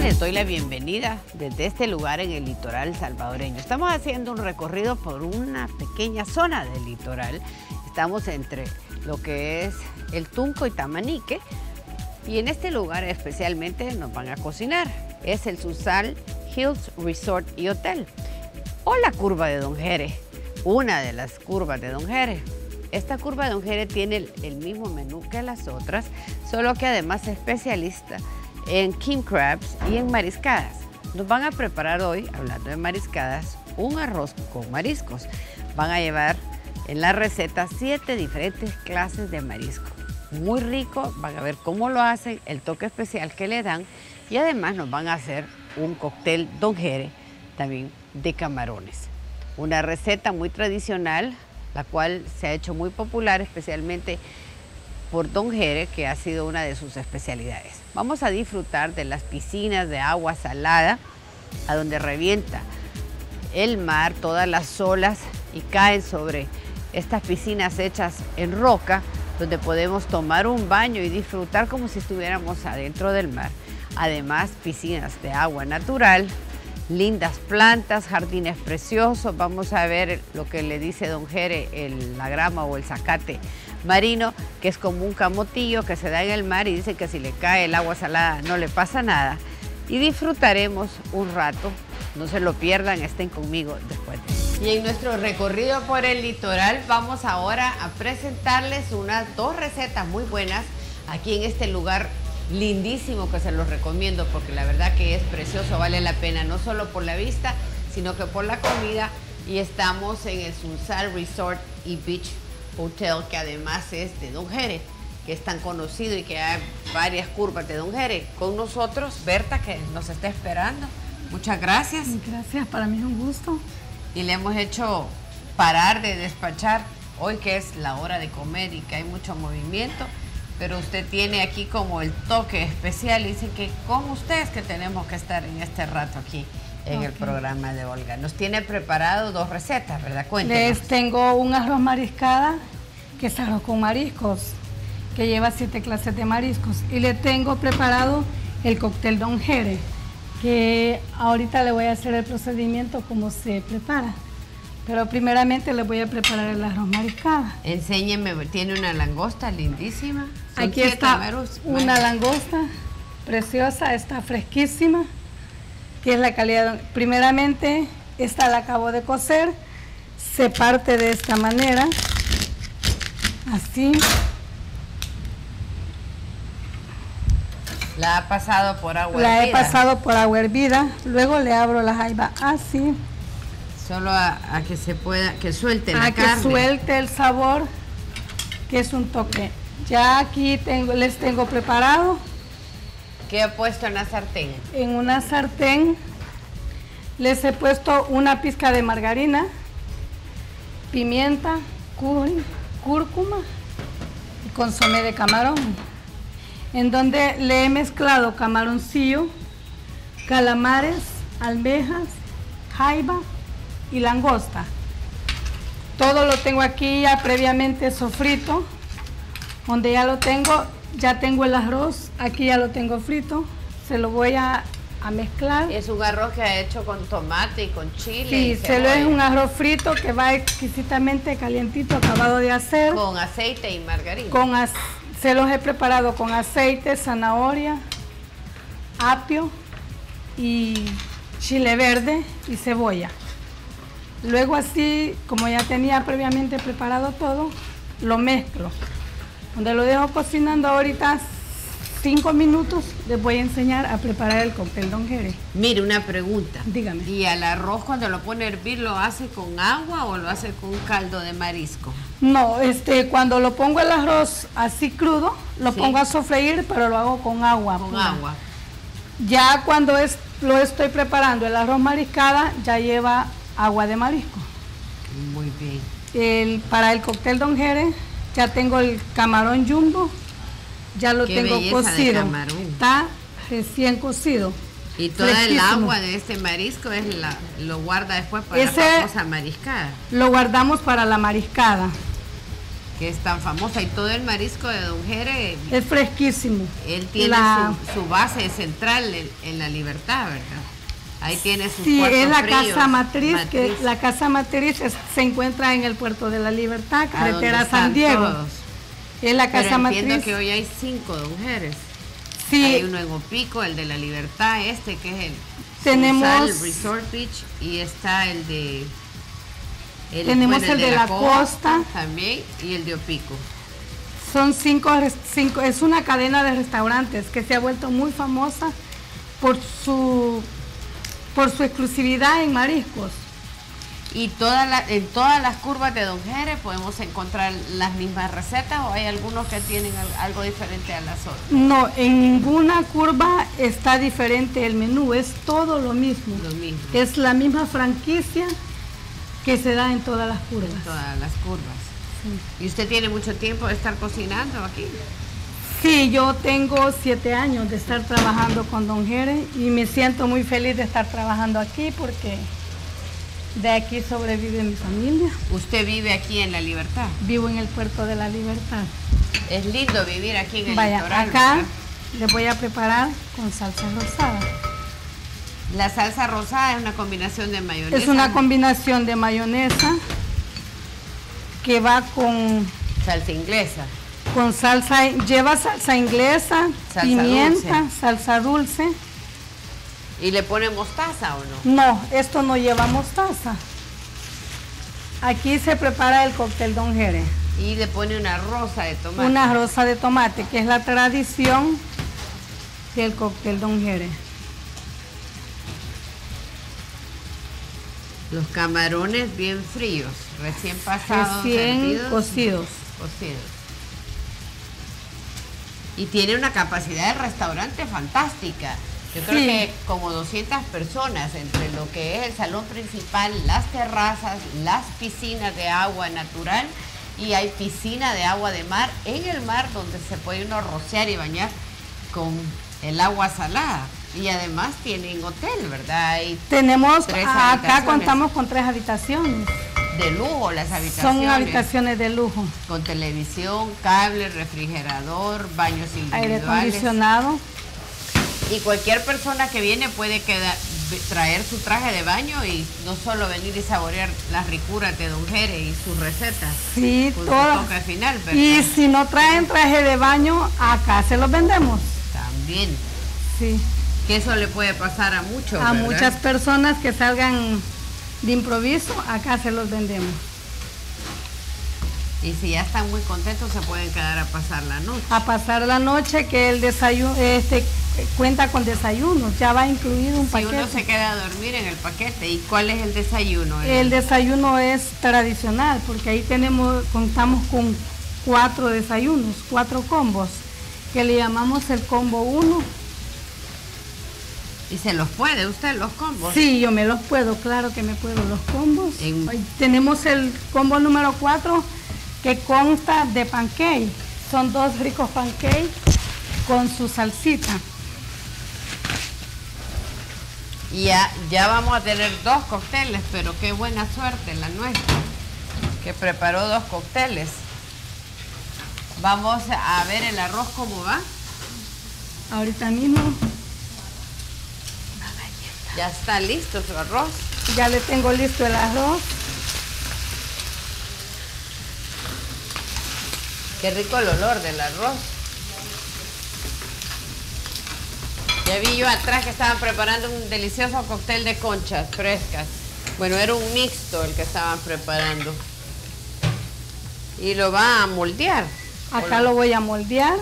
les doy la bienvenida desde este lugar en el litoral salvadoreño. Estamos haciendo un recorrido por una pequeña zona del litoral. Estamos entre lo que es el Tunco y Tamanique, y en este lugar especialmente nos van a cocinar. Es el Sunsal Hills Resort y Hotel, o la curva de Don Jere, una de las curvas de Don Jere. Esta curva de Don Jere tiene el mismo menú que las otras, solo que además es especialista en king crabs y en mariscadas. Nos van a preparar hoy, hablando de mariscadas, un arroz con mariscos. Van a llevar en la receta 7 diferentes clases de marisco. Muy rico, van a ver cómo lo hacen, el toque especial que le dan, y además nos van a hacer un cóctel Don Jere, también de camarones. Una receta muy tradicional, la cual se ha hecho muy popular, especialmente por Don Jere, que ha sido una de sus especialidades. Vamos a disfrutar de las piscinas de agua salada, a donde revienta el mar, todas las olas, y caen sobre estas piscinas hechas en roca, donde podemos tomar un baño y disfrutar como si estuviéramos adentro del mar. Además, piscinas de agua natural, lindas plantas, jardines preciosos. Vamos a ver lo que le dice Don Jere, la grama o el zacate marino, que es como un camotillo que se da en el mar, y dice que si le cae el agua salada no le pasa nada. Y disfrutaremos un rato. No se lo pierdan, estén conmigo después de eso. Y en nuestro recorrido por el litoral vamos ahora a presentarles unas 2 recetas muy buenas aquí en este lugar lindísimo, que se los recomiendo porque la verdad que es precioso, vale la pena, no solo por la vista, sino que por la comida. Y estamos en el Sunsal Resort y Beach Hotel, que además es de Don Jere, que es tan conocido y que hay varias curvas de Don Jere. Con nosotros Berta, que nos está esperando. Muchas gracias. Gracias, para mí es un gusto. Y le hemos hecho parar de despachar hoy, que es la hora de comer y que hay mucho movimiento, pero usted tiene aquí como el toque especial, y dice que con ustedes que tenemos que estar en este rato aquí en el programa de Olga. Nos tiene preparado 2 recetas, ¿verdad? Cuéntenos. Les tengo un arroz mariscada, que es arroz con mariscos, que lleva 7 clases de mariscos. Y le tengo preparado el cóctel Don Jere, que ahorita le voy a hacer el procedimiento como se prepara. Pero primeramente les voy a preparar el arroz mariscada. Enséñeme, tiene una langosta lindísima. Aquí está una langosta preciosa, está fresquísima, que es la calidad. Primeramente, esta la acabo de cocer, se parte de esta manera, así. La ha pasado por agua hervida. La he pasado por agua hervida, luego le abro la jaiba así. Solo a que se pueda, que suelte la carne. A que suelte el sabor, que es un toque. Ya aquí les tengo preparado. ¿Qué he puesto en la sartén? En una sartén les he puesto una pizca de margarina, pimienta, cúrcuma y consomé de camarón, en donde le he mezclado camaroncillo, calamares, almejas, jaiba y langosta. Todo lo tengo aquí ya previamente sofrito, donde ya lo tengo, ya tengo el arroz, aquí ya lo tengo frito, se lo voy a mezclar. Es un arroz que ha hecho con tomate y con chile. Sí, es un arroz frito que va exquisitamente calientito, acabado de hacer. Con aceite y margarina. Se los he preparado con aceite, zanahoria, apio y chile verde y cebolla. Luego así, como ya tenía previamente preparado todo, lo mezclo. Donde lo dejo cocinando ahorita 5 minutos, les voy a enseñar a preparar el cóctel Don Jere. Mire, una pregunta. Dígame. ¿Y al arroz cuando lo pone a hervir lo hace con agua o lo hace con caldo de marisco? No, cuando lo pongo el arroz así crudo, lo pongo a sofreír, pero lo hago con agua. Con agua. Ya cuando lo estoy preparando, el arroz mariscada ya lleva agua de marisco. Muy bien. Para el cóctel Don Jere ya tengo el camarón jumbo, ya lo tengo cocido. Está recién cocido. Y toda el agua de este marisco lo guarda después para la famosa mariscada. Lo guardamos para la mariscada. que es tan famosa, y todo el marisco de Don Jere es fresquísimo. Él tiene su base central en La Libertad, ¿verdad? Ahí tiene sus cuartos es la fríos, casa matriz, que la casa matriz se encuentra en el puerto de La Libertad, carretera San Diego. Todos. Es la casa matriz. Entiendo que hoy hay 5 Don Jeres. Sí. Hay uno en Opico, el de La Libertad, que es el tenemos Resort Beach, y está el de tenemos el de la costa también, y el de Opico. Son 5, es una cadena de restaurantes que se ha vuelto muy famosa por su exclusividad en mariscos. ¿Y en todas las curvas de Don Jere podemos encontrar las mismas recetas o hay algunos que tienen algo diferente a las otras? No, en ninguna curva está diferente el menú, es todo lo mismo. Lo mismo. Es la misma franquicia que se da en todas las curvas. En todas las curvas. Sí. ¿Y usted tiene mucho tiempo de estar cocinando aquí? Sí, yo tengo 7 años de estar trabajando con Don Jere y me siento muy feliz de estar trabajando aquí porque de aquí sobrevive mi familia. ¿Usted vive aquí en La Libertad? Vivo en el puerto de La Libertad. Es lindo vivir aquí en el litoral. Acá ¿verdad? les voy a preparar con salsa rosada. La salsa rosada es una combinación de mayonesa. Es una combinación de mayonesa que va con salsa inglesa. Con salsa, lleva salsa inglesa, salsa pimienta, dulce. Salsa dulce. ¿Y le pone mostaza o no? No, esto no lleva mostaza. Aquí se prepara el cóctel Don Jere. Y le pone una rosa de tomate. Una rosa de tomate, que es la tradición del cóctel Don Jere. Los camarones bien fríos, recién pasados. Recién cocidos. Y tiene una capacidad de restaurante fantástica. Yo creo que como 200 personas, entre lo que es el salón principal, las terrazas, las piscinas de agua natural, y hay piscina de agua de mar en el mar donde se puede uno rociar y bañar con el agua salada. Y además tienen hotel, ¿verdad? Tenemos, acá contamos con 3 habitaciones. De lujo las habitaciones. Son habitaciones de lujo. Con televisión, cable, refrigerador, baños individuales. Aire acondicionado. Y cualquier persona que viene puede traer su traje de baño y no solo venir y saborear las ricuras de Don Jere y sus recetas. Sí, todo. Toque final, ¿verdad? Y si no traen traje de baño, acá se los vendemos. También. Sí. Que eso le puede pasar a muchos, a ¿verdad? Muchas personas que salgan de improviso, acá se los vendemos. Y si ya están muy contentos, se pueden quedar a pasar la noche. A pasar la noche, que el desayuno, cuenta con desayuno, ya va incluido un paquete. Si uno se queda a dormir en el paquete, ¿y cuál es el desayuno? El desayuno es tradicional, porque ahí contamos con 4 desayunos, 4 combos, que le llamamos el combo 1. ¿Y se los puede usted, los combos? Sí, yo me los puedo, claro que me puedo los combos. Tenemos el combo número 4, que consta de pancake. Son 2 ricos pancakes con su salsita. Y ya vamos a tener 2 cócteles, pero qué buena suerte la nuestra, que preparó 2 cócteles. Vamos a ver el arroz cómo va. Ahorita mismo. Ya está listo su arroz. Ya le tengo listo el arroz. Qué rico el olor del arroz. Ya vi yo atrás que estaban preparando un delicioso cóctel de conchas frescas. Bueno, era un mixto el que estaban preparando. Y lo va a moldear. Acá lo voy a moldear.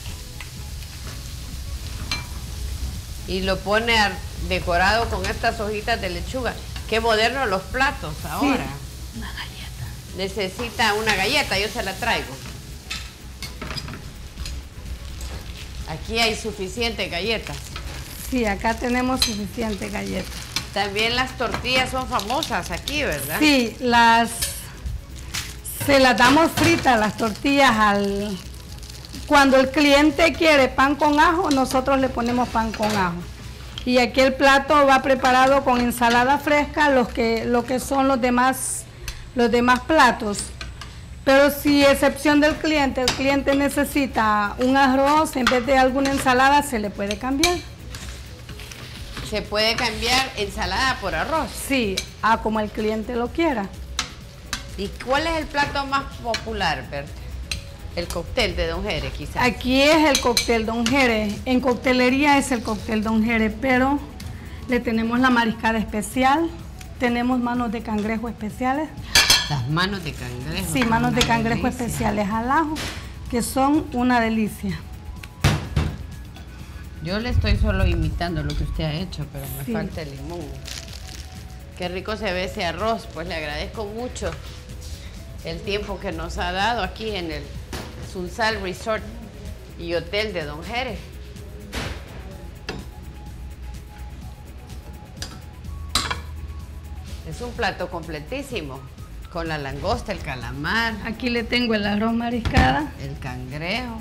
Y lo pone decorado con estas hojitas de lechuga. Qué modernos los platos ahora. Sí. Una galleta. Necesita una galleta, yo se la traigo. Aquí hay suficientes galletas. Sí, acá tenemos suficientes galletas. También las tortillas son famosas aquí, ¿verdad? Sí, se las damos fritas las tortillas cuando el cliente quiere pan con ajo, nosotros le ponemos pan con ajo. Y aquí el plato va preparado con ensalada fresca, lo que son los demás platos. Pero si excepción del cliente, el cliente necesita un arroz en vez de alguna ensalada, se le puede cambiar. ¿Se puede cambiar ensalada por arroz? Sí, a como el cliente lo quiera. ¿Y cuál es el plato más popular, Berta? El cóctel de Don Jere, quizás. Aquí es el cóctel Don Jere. En coctelería es el cóctel Don Jere, pero le tenemos la mariscada especial, tenemos manos de cangrejo especiales. Las manos de cangrejo. Sí, manos de cangrejo especiales al ajo, que son una delicia. Yo le estoy solo imitando lo que usted ha hecho, pero me Sí. falta el limón. Qué rico se ve ese arroz, pues le agradezco mucho el tiempo que nos ha dado aquí en el Sunsal Resort y Hotel de Don Jere. Es un plato completísimo, con la langosta, el calamar, Aquí le tengo el arroz mariscada. el cangrejo,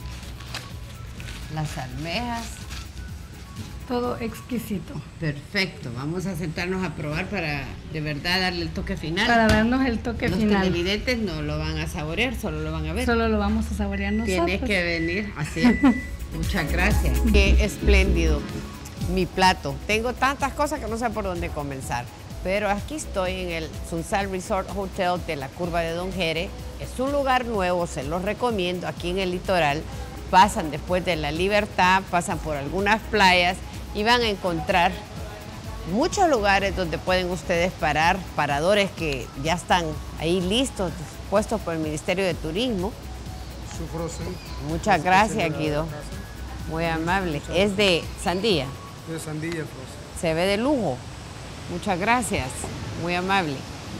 las almejas. Todo exquisito. Perfecto, vamos a sentarnos a probar para de verdad darle el toque final. Para darnos el toque Los final. televidentes no lo van a saborear, solo lo van a ver. Solo lo vamos a saborear nosotros. Tienes que venir, así es. Muchas gracias. Qué espléndido mi plato. Tengo tantas cosas que no sé por dónde comenzar. Pero aquí estoy en el Sunsal Resort Hotel de la Curva de Don Jere. Es un lugar nuevo, se los recomiendo, aquí en el litoral. Pasan después de La Libertad, pasan por algunas playas y van a encontrar muchos lugares donde pueden ustedes parar, paradores que ya están ahí listos, puestos por el Ministerio de Turismo. Su frozen. Muchas gracias, Guido. Muy amable. Es de sandía. De sandía frozen. Se ve de lujo. Muchas gracias. Muy amable.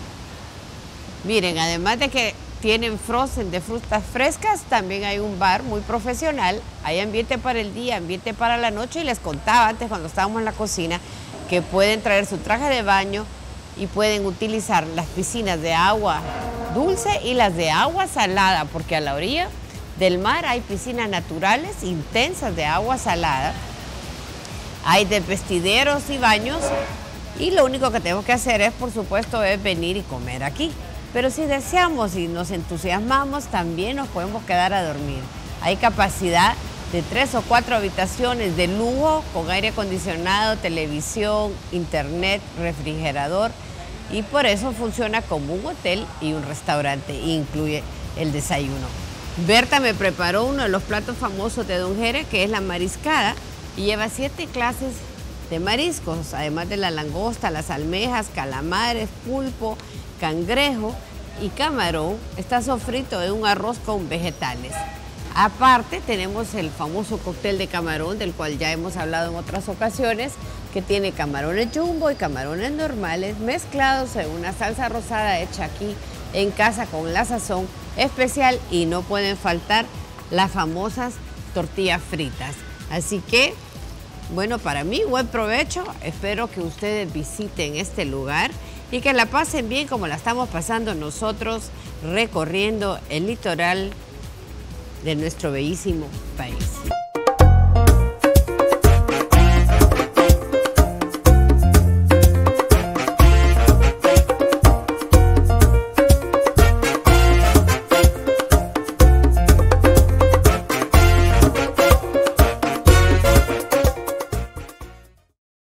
Miren, además de que tienen frozen de frutas frescas, también hay un bar muy profesional. Hay ambiente para el día, ambiente para la noche. Y les contaba antes, cuando estábamos en la cocina, que pueden traer su traje de baño y pueden utilizar las piscinas de agua dulce y las de agua salada, porque a la orilla del mar hay piscinas naturales intensas de agua salada. Hay de vestideros y baños. Y lo único que tenemos que hacer es, por supuesto, es venir y comer aquí. Pero si deseamos y nos entusiasmamos, también nos podemos quedar a dormir. Hay capacidad de 3 o 4 habitaciones de lujo con aire acondicionado, televisión, internet, refrigerador. Y por eso funciona como un hotel y un restaurante. Incluye el desayuno. Berta me preparó uno de los platos famosos de Don Jere, que es la mariscada. Y lleva 7 clases de mariscos, además de la langosta, las almejas, calamares, pulpo, cangrejo y camarón. Está sofrito en un arroz con vegetales. Aparte tenemos el famoso cóctel de camarón, del cual ya hemos hablado en otras ocasiones, que tiene camarones jumbo y camarones normales mezclados en una salsa rosada hecha aquí en casa con la sazón especial, y no pueden faltar las famosas tortillas fritas. Así que, bueno, para mí, buen provecho. Espero que ustedes visiten este lugar y que la pasen bien como la estamos pasando nosotros recorriendo el litoral de nuestro bellísimo país.